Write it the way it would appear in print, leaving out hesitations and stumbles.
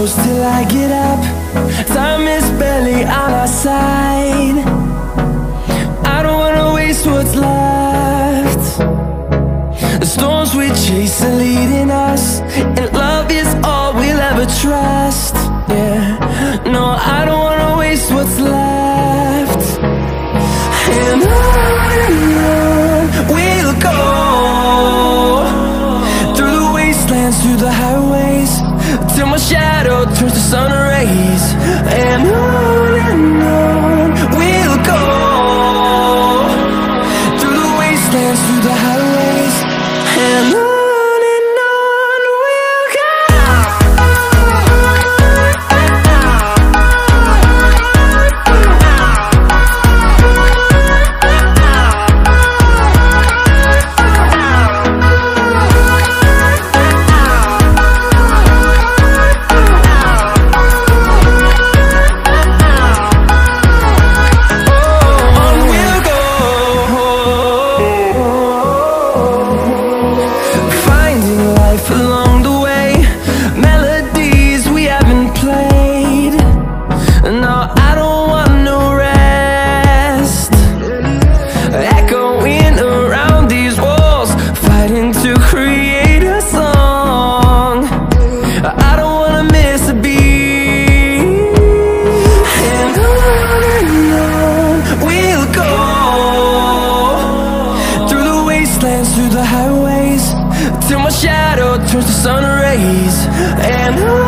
close till I get up. Time is barely on our side. I don't wanna waste what's left. The storms we chase are leading us, and love is all we'll ever trust. Yeah, no, I don't wanna waste what's left. And on we'll go, through the wastelands, through the highways, till my shadow turns to sun rays. And on we'll go, through the wastelands, through the highways, and on. Along the way, melodies we haven't played. No, I don't want no rest. Echoing around these walls, fighting to create a song. I don't wanna miss a beat. And on we'll go, through the wastelands, through the highways, till my shadow turns to sun rays. And